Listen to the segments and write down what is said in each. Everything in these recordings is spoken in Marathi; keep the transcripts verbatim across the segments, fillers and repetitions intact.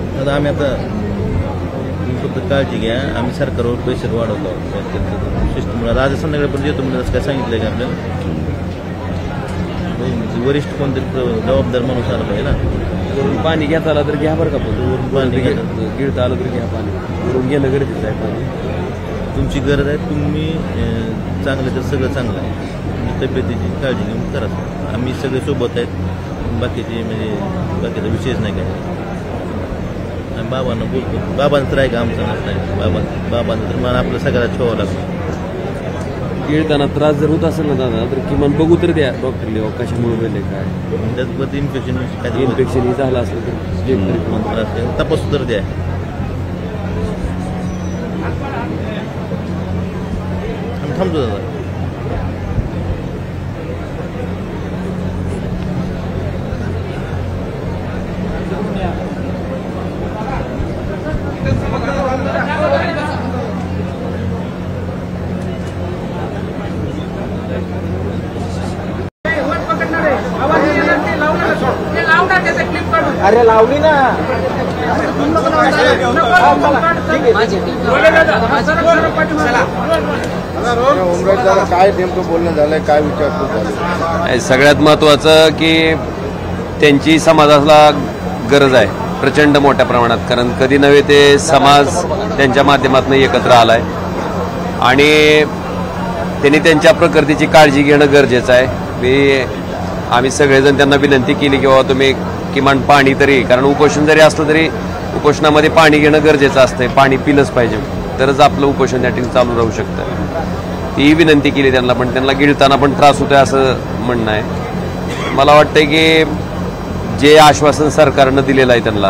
आता आम्ही आता फक्त काळजी घ्या, आम्ही सरकारवर प्रेशर वाढवतो सिस्टमला. आज संध्याकाळपर्यंत येतो म्हणजे काय सांगितलं का आपल्याला, वरिष्ठ कोणतरी जबाबदार माणूस आला पाहिजे ना. वरून पाणी घेता आलं तर घ्या बरं का, पण वरून पाणी गिळता आलं तर घ्या पाणी, वरून घेणं गरजेचं आहे. पाणी तुमची गरज आहे, तुम्ही चांगलं तर सगळं चांगलं आहे, तुमची तब्येतीची काळजी घेऊन करा. आम्ही सगळे सोबत आहेत, बाकीचे म्हणजे बाकीचा विषयच नाही काय. आम्ही बाबांना बोलतो, बाबांचं तर आहे का आमचं नाही, बाबा बाबांचं तर मला आपलं सगळ्यात ठेवावं लागतं. गिळताना त्रास जर होत असेल ना दादा, तर किमान बघू तर द्या डॉक्टरले कशामुळे गेले काय, त्याचबद्दल इन्फेक्शन काय इन्फेक्शन हे झालं असेल तर तपासू तर द्या. थांबतो दादा. अरे लावली ना. काय नेमकं बोलणं झालंय, काय विचारतो. सगळ्यात महत्वाचं की त्यांची समाजाला गरज आहे प्रचंड मोठ्या प्रमाणात, कारण कधी नव्हे ते समाज त्यांच्या माध्यमातून एकत्र आलाय आणि त्यांनी त्यांच्या प्रकृतीची काळजी घेणं गरजेचं आहे. मी आम्ही सगळेजण त्यांना विनंती केली की बाबा तुम्ही किमान पाणी तरी, कारण उपोषण जरी असलं तरी उपोषणामध्ये पाणी घेणं गरजेचं असतंय, पाणी पिलंच पाहिजे, तरच आपलं उपोषण त्या ठिकाणी चालू राहू शकतं. ती विनंती केली त्यांना, पण त्यांना गिळताना पण त्रास होतोय असं म्हणणं आहे. मला वाटतंय की जे आश्वासन सरकारनं दिलेलं आहे त्यांना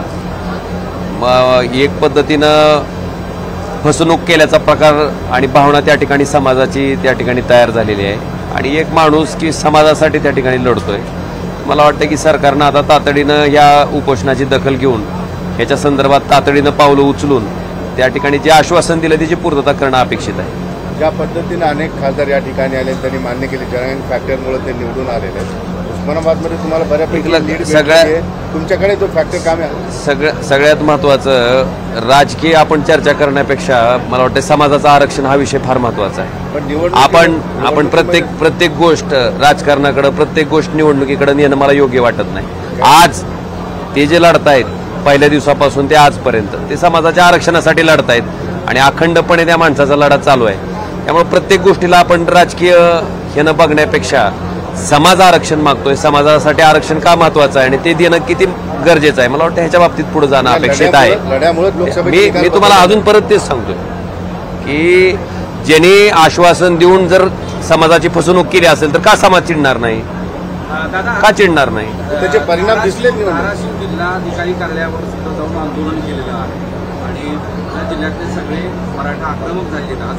एक पद्धतीनं फसवणूक केल्याचा प्रकार आणि भावना त्या ठिकाणी समाजाची त्या ठिकाणी तयार झालेली आहे आणि एक माणूस की समाजासाठी त्या ठिकाणी लढतोय. मला वाटतं की सरकारनं आता तातडीनं या उपोषणाची दखल घेऊन ह्याच्या संदर्भात तातडीनं पावलं उचलून त्या ठिकाणी जे आश्वासन दिलं त्याची पूर्तता करणं अपेक्षित आहे. ज्या पद्धतीनं अनेक खासदार या ठिकाणी आले, त्यांनी मान्य केले जरांगे फॅक्टरमुळे ते निवडून आलेले आहेत. उस्मानाबादमध्ये तुम्हाला बऱ्यापैकी लीड सगळ्या तुमच्याकडे जो फॅक्टर काम आहे. सगळ्या सगळ्यात महत्त्वाचं राजकीय आपण चर्चा करण्यापेक्षा मला वाटतं समाजाचं आरक्षण हा विषय फार महत्त्वाचा आहे. आपण आपण प्रत्येक प्रत्येक गोष्ट राजकारणाकडे, प्रत्येक गोष्ट निवडणुकीकडे नेणं मला योग्य वाटत नाही. आज ते जे लढतायत पहिल्या दिवसापासून ते आजपर्यंत ते समाजाच्या आरक्षणासाठी लढतायत आणि अखंडपणे त्या माणसाचा लढा चालू आहे. त्यामुळे प्रत्येक गोष्टीला आपण राजकीय हेनं बघण्यापेक्षा समाज आरक्षण मागतोय, समाजासाठी आरक्षण का महत्वाचं आहे आणि ते देणं किती गरजेचं आहे, मला वाटतं ह्याच्या बाबतीत पुढे जाणं अपेक्षित आहे. मी मी तुम्हाला अजून परत तेच सांगतोय की ज्यांनी आश्वासन देऊन जर समाजाची फसवणूक केली असेल तर का समाज चिडणार नाही, का चिडणार नाही. त्याचे परिणाम दिसले. धाराशिव जिल्हाधिकारी कार्यालयावर सुद्धा जाऊन आंदोलन केलेलं आहे आणि त्या जिल्ह्यातले सगळे मराठा आक्रमक झाले आज.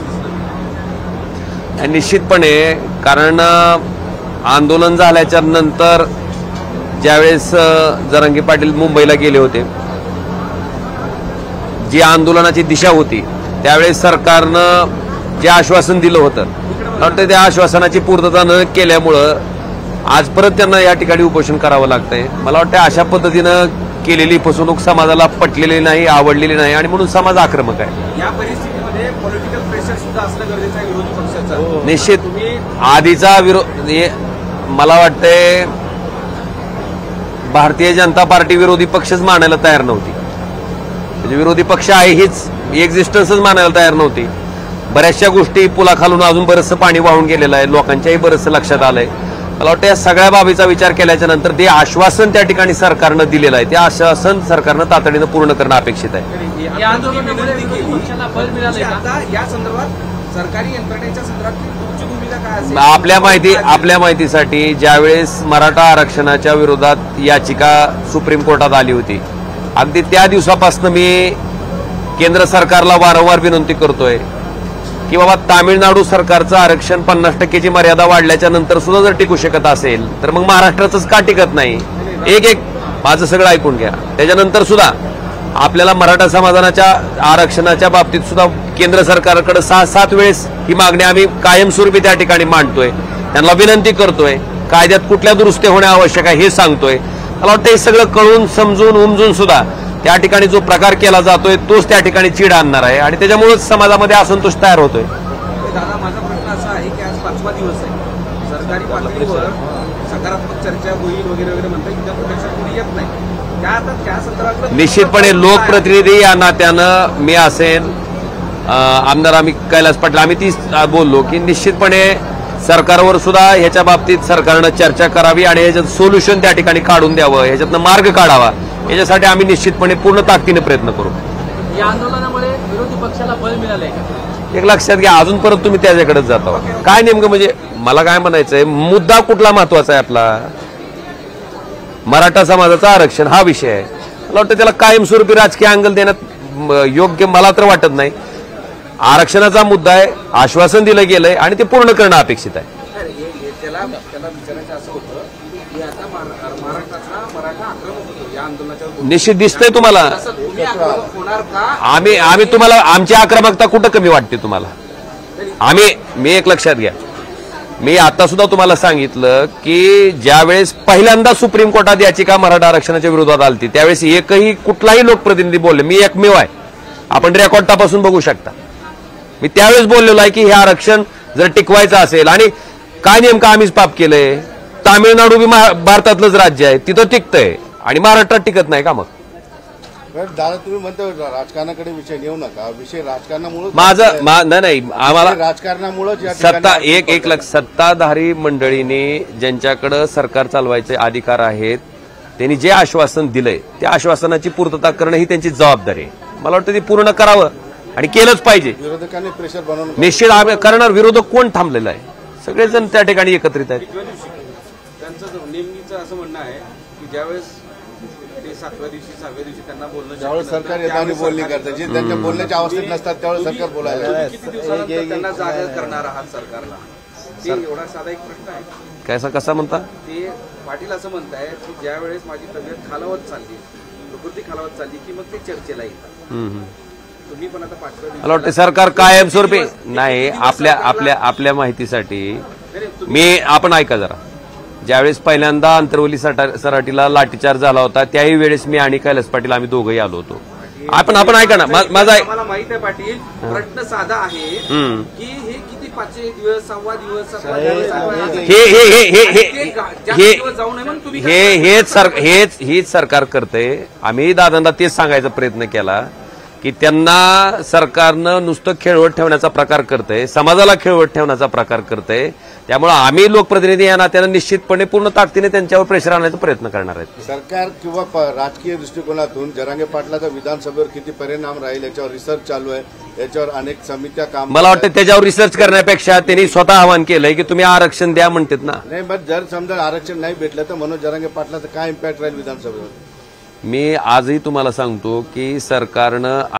निश्चितपणे, कारण आंदोलन झाल्याच्या नंतर ज्यावेळेस जरांगे पाटील मुंबईला गेले होते, जी आंदोलनाची दिशा होती त्यावेळेस सरकारनं जे आश्वासन दिलं होतं वाटतं त्या आश्वासनाची पूर्तता न केल्यामुळं आज परत त्यांना या ठिकाणी उपोषण करावं लागतंय. मला वाटतं अशा पद्धतीनं केलेली फसवणूक समाजाला पटलेली नाही, आवडलेली नाही आणि म्हणून समाज आक्रमक आहे. या परिस्थितीमध्ये पॉलिटिकल प्रेशर सुद्धा असणं गरजेचं आहे विरोधी पक्षाचा. निश्चित आधीचा विरोध मला वाटतंय भारतीय जनता पार्टी विरोधी पक्षच मानायला तयार नव्हती, म्हणजे विरोधी पक्ष आहे हीच एक्झिस्टन्सच मानायला तयार नव्हती. बऱ्याचशा गोष्टी पुलाखालून अजून बरंचसं पाणी वाहून गेलेलं आहे, लोकांच्याही बरंचसं लक्षात आलंय. मला वाटतं या सगळ्या बाबीचा विचार केल्याच्या नंतर ते आश्वासन त्या ठिकाणी सरकारनं दिलेलं आहे, ते आश्वासन सरकारनं तातडीनं पूर्ण करणं अपेक्षित आहे. सरकारी यंत्रणेच्या संदर्भात तुमची भूमिका काय असेल? आपल्या माहिती आपल्या माहितीसाठी ज्यावेळेस मराठा आरक्षणाच्या विरोधात याचिका सुप्रीम कोर्टात आली होती, अगदी त्या दिवसापासून मी केंद्र सरकारला वारंवार विनंती करतोय की बाबा तामिळनाडू सरकारचं आरक्षण पन्नास टक्केची मर्यादा वाढल्याच्या नंतर सुद्धा जर टिकू शकत असेल तर मग महाराष्ट्राचंच का टिकत नाही. एक एक माझं सगळं ऐकून घ्या. त्याच्यानंतर सुद्धा आपल्याला मराठा समाजाच्या आरक्षणाच्या बाबतीत सुद्धा केंद्र सरकारकडे सहा सात वेळेस ही मागणी आम्ही कायमस्वरूपी त्या ठिकाणी मांडतोय, त्यांना विनंती करतोय, कायद्यात कुठल्या दुरुस्ती होणे आवश्यक आहे हे सांगतोय. मला वाटतं हे सगळं कळून समजून उमजून सुद्धा त्या ठिकाणी जो प्रकार केला जातोय तोच त्या ठिकाणी चीड आणणार आहे आणि त्याच्यामुळेच समाजामध्ये असंतोष तयार होतोय. दादा, माझा प्रश्न असा आहे की आज पाचवा दिवस आहे, सरकारी पातळीवर सकारात्मक चर्चा होईल वगैरे वगैरे म्हणता इथं प्रत्यक्षात कोणी येत नाही. त्या आता त्या संदर्भात निश्चितपणे लोकप्रतिनिधी या नात्यानं मी असेल आमदार आम्ही कैलास पाटील आम्ही तीच बोललो की निश्चितपणे सरकारवर सुद्धा ह्याच्या बाबतीत सरकारनं चर्चा करावी आणि ह्याच्यात सोल्युशन त्या ठिकाणी काढून द्यावं, ह्याच्यातनं मार्ग काढावा, याच्यासाठी आम्ही निश्चितपणे पूर्ण ताकदीने प्रयत्न करू. या आंदोलनामुळे विरोधी पक्षाला बळ मिळालंय का? एक लक्षात घ्या, अजून परत तुम्ही त्याच्याकडेच जाता. काय नेमकं म्हणजे मला काय म्हणायचंय, मुद्दा कुठला महत्वाचा आहे आपला? मराठा समाजाचं आरक्षण हा विषय आहे. मला वाटतं त्याला कायमस्वरूपी राजकीय अँगल देण्यात योग्य मला तर वाटत नाही. आरक्षणाचा मुद्दा आहे, आश्वासन दिलं गेलंय आणि ते पूर्ण करणं अपेक्षित आहे. त्याला त्याला विचारायचं असं होतं की आता महाराष्ट्रातला मराठा आक्रमक होतो या आंदोलनाच्या. निश्चित दिसतंय तुम्हाला. तुम्ही आक्रमक होणार का? आम्ही आम्ही तुम्हाला आमची आक्रमकता कुठं कमी वाटते तुम्हाला? आम्ही मी एक लक्षात घ्या, मी आता सुद्धा तुम्हाला सांगितलं की ज्यावेळेस पहिल्यांदा सुप्रीम कोर्टात याचिका मराठा आरक्षणाच्या विरोधात आलती त्यावेळेस एकही कुठलाही लोकप्रतिनिधी बोलले, मी एकमेव आहे, आपण रेकॉर्ड तपासून बघू शकता. मी त्यावेळेस बोललेलो आहे की हे आरक्षण जर टिकवायचं असेल आणि काय नेमकं आम्हीच पाप केलंय. तामिळनाडू बी भारतातलंच राज्य आहे, तिथं टिकतंय आणि महाराष्ट्रात टिकत नाही का? मग दादा तुम्ही म्हणता राजकारणाकडे विषय नेऊ नका, विषय राजकारणामुळे माझं नाही नाही आम्हाला राजकारणामुळे सत्ता एक एक लक्ष सत्ताधारी मंडळीने ज्यांच्याकडे सरकार चालवायचे अधिकार आहेत त्यांनी जे आश्वासन दिलंय त्या आश्वासनाची पूर्तता करणं ही त्यांची जबाबदारी आहे. मला वाटतं ते पूर्ण करावं आणि केलंच पाहिजे. विरोधकांनी प्रेशर बनवून निश्चित आम्ही करणार. विरोधक कोण थांबलेला आहे? सगळेजण त्या ठिकाणी एकत्रित आहेत. त्यांचं नेहमीचं असं म्हणणं आहे की ज्यावेळेस ते सातव्या दिवशी सहाव्या दिवशी त्यांना बोलणं ज्यावेळेस सरकार येताना बोलणी करतं, जे त्यांच्या बोलण्याच्या अवस्थेत नसतात त्यावेळेस सरकार बोलायला. किती दिवसानंतर त्यांना जागा करणार आहात सरकारला? ते एवढा साधा एक प्रश्न आहे. कसा कसा म्हणता? ते पाटील असं म्हणतायत की ज्या वेळेस माझी तब्येत खालावत चालली, प्रकृती खालावत चालली की मग ते चर्चेला येतात. तुम्ही पण आता पाचव्या दिवशी मला वाटतं सरकार कायमस्वरूपी नाही. आपल्या आपल्या आपल्या माहितीसाठी मी आपण ऐका जरा, ज्यावेळेस पहिल्यांदा आंतरवली सराटीला लाठीचार्ज झाला होता त्याही वेळेस मी आणि कैलास पाटील आम्ही दोघंही आलो होतो. आपण आपण ऐका ना, माझा मला माहित आहे पाटील, प्रश्न साधा आहे की हे किती पाचशे दिवस सव्वा दिवस सातवा दिवस, आठवा दिवस, हे हे हे हे हे जास्त हे दिवस जाऊ नये म्हणून तुम्ही हे हेच सर हेच हीच सरकार करतंय. आम्ही दादांना तेच सांगायचा प्रयत्न केला की त्यांना सरकारनं नुसतं खेळवत ठेवण्याचा प्रकार करतंय, समाजाला खेळवत ठेवण्याचा प्रकार करतंय. त्यामुळे आम्ही लोकप्रतिनिधी या नात्यानं निश्चितपणे पूर्ण ताकदीने त्यांच्यावर प्रेशर आणण्याचा प्रयत्न करणार आहेत. सरकार किंवा राजकीय दृष्टिकोनातून जरांगे पाटलाचा विधानसभेवर किती परिणाम राहील याच्यावर रिसर्च चालू आहे, याच्यावर अनेक समित्या काम. मला वाटतं त्याच्यावर रिसर्च करण्यापेक्षा त्यांनी स्वतः आवाहन केलंय की तुम्ही आरक्षण द्या म्हणतात ना. नाही, पण जर समजा आरक्षण नाही भेटलं तर मनोज जरांगे पाटलाचा काय इम्पॅक्ट राहील विधानसभेवर? मी आजही तुम्हाला सांगतो की सरकारनं